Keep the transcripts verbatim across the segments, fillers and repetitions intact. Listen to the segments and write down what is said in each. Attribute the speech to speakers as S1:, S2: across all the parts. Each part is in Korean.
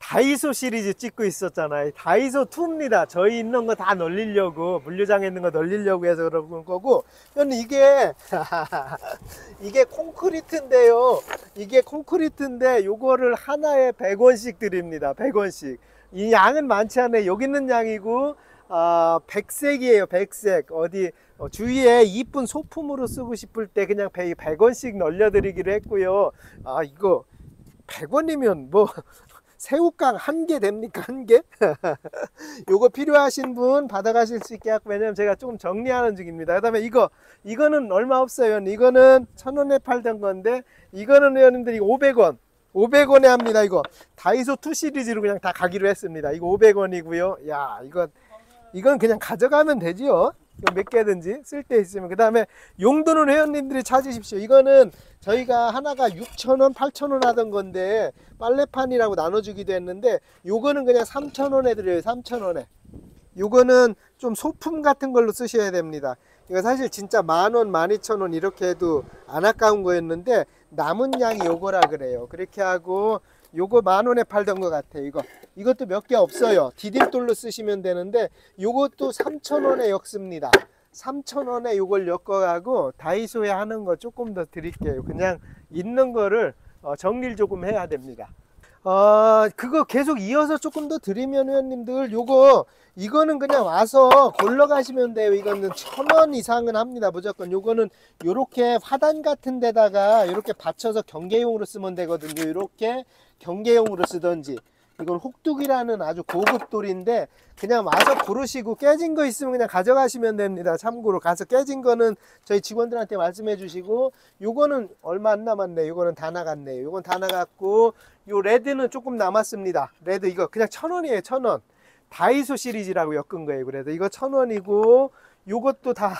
S1: 다이소 시리즈 찍고 있었잖아요. 다이소 이입니다. 저희 있는 거 다 널리려고, 물류장에 있는 거 널리려고 해서 그런 거고, 이게 이게 콘크리트인데요. 이게 콘크리트인데 요거를 하나에 백 원씩 드립니다. 백 원씩. 이 양은 많지 않아요. 여기 있는 양이고, 아, 백색이에요. 백색. 어디 어, 주위에 이쁜 소품으로 쓰고 싶을 때 그냥 백 원씩 널려드리기로 했고요. 아, 이거 백 원이면 뭐 새우깡 한 개 됩니까? 한 개? 요거 필요하신 분 받아가실 수 있게 하고, 왜냐면 제가 조금 정리하는 중입니다. 그 다음에 이거 이거는 얼마 없어요. 이거는 천 원에 팔던 건데, 이거는 회원님들이 오백 원 오백 원에 합니다. 이거 다이소 이 시리즈로 그냥 다 가기로 했습니다. 이거 오백 원이고요 야, 이거 이건 그냥 가져가면 되지요. 몇 개든지 쓸 때 있으면. 그 다음에 용도는 회원님들이 찾으십시오. 이거는 저희가 하나가 육천 원, 팔천 원 하던 건데 빨래판이라고 나눠주기도 했는데, 요거는 그냥 삼천 원에 드려요. 삼천 원에. 요거는 좀 소품 같은 걸로 쓰셔야 됩니다. 이거 사실 진짜 만 원, 만 이천 원 이렇게 해도 안 아까운 거였는데, 남은 양이 요거라 그래요. 그렇게 하고, 요거 만 원에 팔던 것 같아요. 이거 이것도 몇 개 없어요. 디딜돌로 쓰시면 되는데, 요것도 삼천 원에 엮습니다. 삼천 원에 요걸 엮어가고 다이소에 하는 거 조금 더 드릴게요. 그냥 있는 거를 어, 정리를 조금 해야 됩니다. 어, 그거 계속 이어서 조금 더 드리면 회원님들, 요거 이거는 그냥 와서 골러 가시면 돼요. 이거는 천 원 이상은 합니다. 무조건. 요거는 요렇게 화단 같은 데다가 요렇게 받쳐서 경계용으로 쓰면 되거든요. 요렇게 경계용으로 쓰던지. 이건 혹둑이라는 아주 고급 돌인데, 그냥 와서 고르시고 깨진 거 있으면 그냥 가져가시면 됩니다. 참고로 가서 깨진 거는 저희 직원들한테 말씀해 주시고, 요거는 얼마 안 남았네. 요거는 다 나갔네요. 요건 다 나갔고, 요 레드는 조금 남았습니다. 레드 이거 그냥 천 원이에요. 천 원. 다이소 시리즈라고 엮은 거예요. 그래서 이거 천 원이고, 요것도 다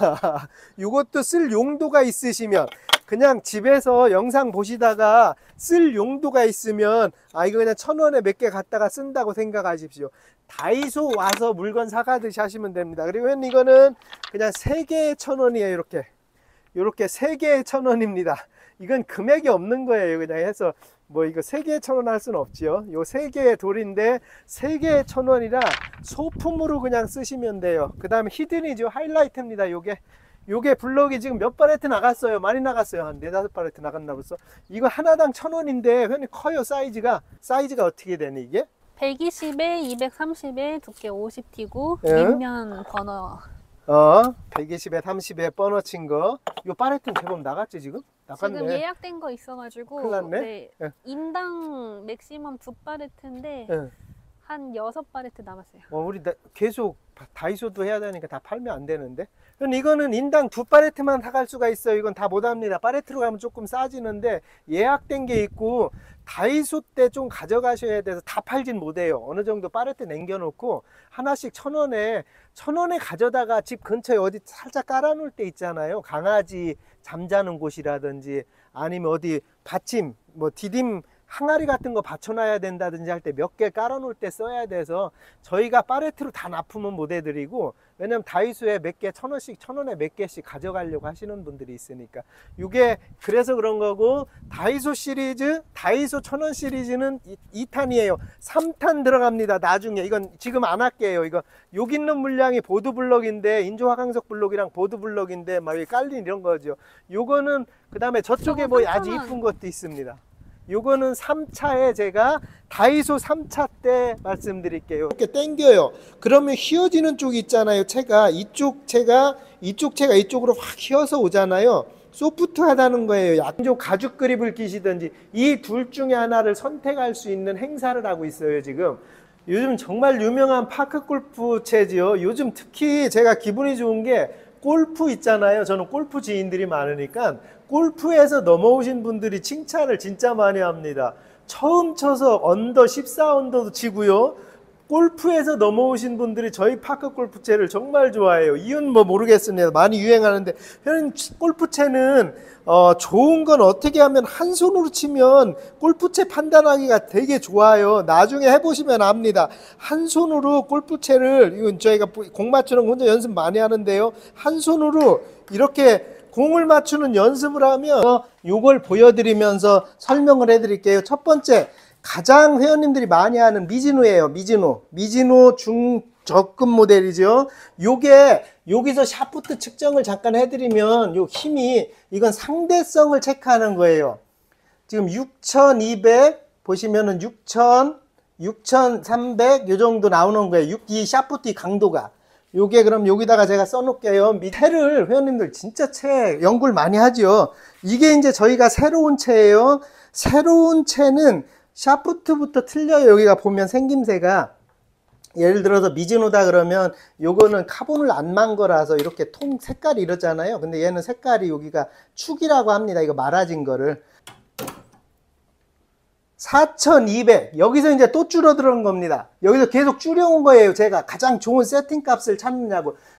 S1: 요것도 쓸 용도가 있으시면, 그냥 집에서 영상 보시다가 쓸 용도가 있으면, 아 이거 그냥 천 원에 몇 개 갖다가 쓴다고 생각하십시오. 다이소 와서 물건 사가듯이 하시면 됩니다. 그리고 이거는 그냥 세 개에 천 원이에요. 이렇게 이렇게 세 개에 천 원입니다. 이건 금액이 없는 거예요. 그냥 해서 뭐 이거 세 개에 천 원 할 수는 없지요. 요 세 개의 돌인데 세 개에 천 원이라 소품으로 그냥 쓰시면 돼요. 그 다음에 히든이죠. 하이라이트입니다. 요게 요게 블럭이 지금 몇 바레트 나갔어요. 많이 나갔어요. 한 네다섯 바레트 나갔나 벌써. 이거 하나당 천 원인데 회원님 커요. 사이즈가 사이즈가 어떻게 되니 이게?
S2: 백이십에 이백삼십에 두께 오십 티고,
S1: 예?
S2: 윗면 버너.
S1: 어, 백이십에 삼십에 버너 친 거. 요 바레트는 제법 나갔지 지금? 나갔네.
S2: 지금 예약된 거 있어가지고,
S1: 큰일 났네.
S2: 네,
S1: 예.
S2: 인당 맥시멈 두 바레트인데
S1: 예.
S2: 한 여섯 바레트 남았어요.
S1: 어, 우리 나, 계속 다이소도 해야 되니까 다 팔면 안 되는데. 이거는 인당 두 파레트만 사갈 수가 있어요. 이건 다 못합니다. 파레트로 가면 조금 싸지는데, 예약된 게 있고 다이소 때 좀 가져가셔야 돼서 다 팔진 못해요. 어느 정도 파레트 남겨놓고 하나씩 천 원에 천 원에 가져다가 집 근처에 어디 살짝 깔아놓을 때 있잖아요. 강아지 잠자는 곳이라든지, 아니면 어디 받침 뭐 디딤 항아리 같은 거 받쳐놔야 된다든지 할 때 몇 개 깔아놓을 때 써야 돼서, 저희가 파레트로 다 납품은 못 해드리고, 왜냐면 다이소에 몇 개 천 원씩, 천 원에 몇 개씩 가져가려고 하시는 분들이 있으니까. 이게 그래서 그런 거고, 다이소 시리즈, 다이소 천 원 시리즈는 이 탄이에요. 삼 탄 들어갑니다. 나중에. 이건 지금 안 할게요. 이거 여기 있는 물량이 보드 블럭인데, 인조화강석 블럭이랑 보드 블럭인데 막 깔린 이런 거죠. 요거는 그 다음에 저쪽에 뭐 아주 이쁜 것도 있습니다. 요거는 삼 차에 제가 다이소 삼 차 때 말씀드릴게요. 이렇게 당겨요. 그러면 휘어지는 쪽이 있잖아요. 채가 이쪽 채가 이쪽 채가 이쪽으로 확 휘어서 오잖아요. 소프트하다는 거예요. 양쪽 가죽 그립을 끼시든지 이 둘 중에 하나를 선택할 수 있는 행사를 하고 있어요. 지금 요즘 정말 유명한 파크 골프 채지요. 요즘 특히 제가 기분이 좋은 게, 골프 있잖아요. 저는 골프 지인들이 많으니까 골프에서 넘어오신 분들이 칭찬을 진짜 많이 합니다. 처음 쳐서 언더 십사 언더도 치고요. 골프에서 넘어오신 분들이 저희 파크 골프채를 정말 좋아해요. 이유는 뭐 모르겠습니다. 많이 유행하는데, 회원님 골프채는 어, 좋은 건 어떻게 하면 한 손으로 치면 골프채 판단하기가 되게 좋아요. 나중에 해보시면 압니다. 한 손으로 골프채를, 이건 저희가 공 맞추는 거 혼자 연습 많이 하는데요. 한 손으로 이렇게 공을 맞추는 연습을 하면, 요걸 보여드리면서 설명을 해드릴게요. 첫 번째, 가장 회원님들이 많이 하는 미즈노예요. 미즈노. 미즈노 중저급 모델이죠. 요게 여기서 샤프트 측정을 잠깐 해드리면 요 힘이 이건 상대성을 체크하는 거예요. 지금 육천이백 보시면은 육천, 육천삼백 요 정도 나오는 거예요. 이 샤프트 강도가. 요게 그럼 여기다가 제가 써놓을게요. 채를 회원님들 진짜 채 연구를 많이 하죠. 이게 이제 저희가 새로운 채예요. 새로운 채는 샤프트부터 틀려요. 여기가 보면 생김새가 예를 들어서 미즈노다 그러면 요거는 카본을 안 만 거라서 이렇게 통 색깔이 이러잖아요. 근데 얘는 색깔이 여기가 축이라고 합니다. 이거 말아진 거를. 사천이백 여기서 이제 또 줄어드는 겁니다. 여기서 계속 줄여온 거예요. 제가 가장 좋은 세팅 값을 찾느냐고.